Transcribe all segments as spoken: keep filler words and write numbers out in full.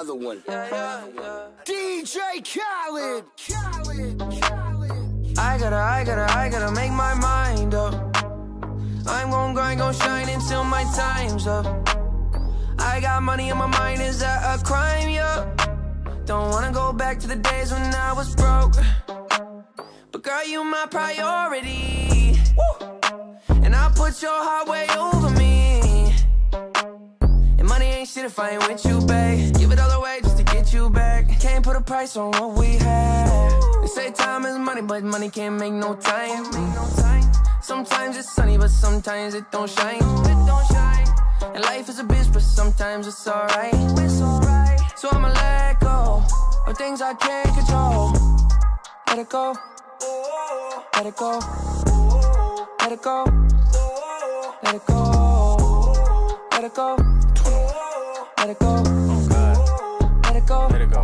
Another one. Yeah, yeah, yeah. D J Khaled. Khaled. Khaled. I gotta, I gotta, I gotta make my mind up. I'm gon' grind, gon' shine until my time's up. I got money in my mind, is that a crime? Yeah. Don't wanna go back to the days when I was broke. But girl, you my priority. Woo! And I'll put your heart way over me. And money ain't shit if I ain't with you, babe. Give it all away just to get you back. Can't put a price on what we had. They say time is money, but money can't make no time. Make no time. Sometimes it's sunny, but sometimes it don't shine. It don't shine. And life is a bitch, but sometimes it's alright. It's alright. So I'ma let go of things I can't control. Let it go. Let it go. Let it go. Let it go. Let it go. Let it go. Oh God. Let it go. Let it go.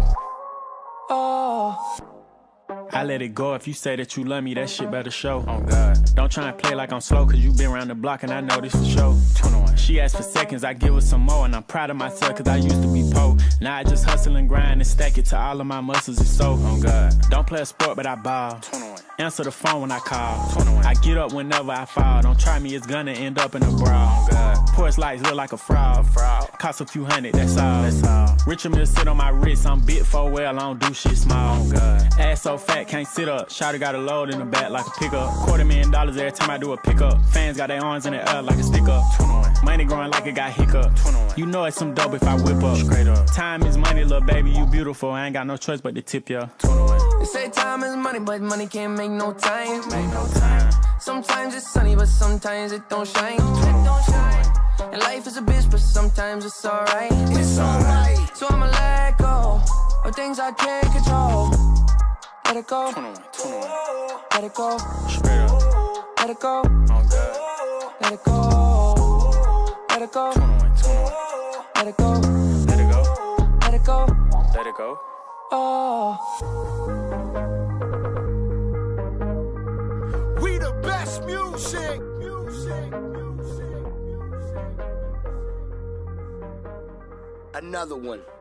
Oh. I let it go. If you say that you love me, that shit better show. Oh God. Don't try and play like I'm slow, cause you been around the block and I know this for sure. twenty-one. She asked for seconds, I give her some more. And I'm proud of myself cause I used to be po. Now I just hustle and grind and stack it till all of my muscles is so. Oh God. Don't play a sport but I ball. twenty-one. Answer the phone when I call. twenty-one. I get up whenever I fall. Don't try me, it's gonna end up in a brawl. Oh God. Porch lights look like a fraud. A fraud. Cost a few hundred, that's all. That's all. Richard Mill sit on my wrist, I'm bit for well, I don't do shit small. Oh God. Ass so fat, can't sit up. Shawty got a load in the back like a pickup. Quarter million dollars every time I do a pickup. Fans got their arms in the air like a stick up. twenty-one. Money growing like it got hiccup. twenty-one. You know it's some dope if I whip up. Straight up. Time is money, little baby, you beautiful. I ain't got no choice but to tip ya. twenty-one. They say time is money, but money can't make no time. Make no time. Sometimes it's sunny, but sometimes it don't shine. It don't shine. And life is a bitch, but sometimes it's alright. It's alright. So I'ma let go of things I can't control. Let it go. twenty-one. twenty-one. Let it go. Straight up. Let it go. Oh God. Let it go. Let it go. twenty-one. twenty-one. Let it go. Let it go. Let it go. Let it go. Oh. We the best music. Music. Music. Music. Another one.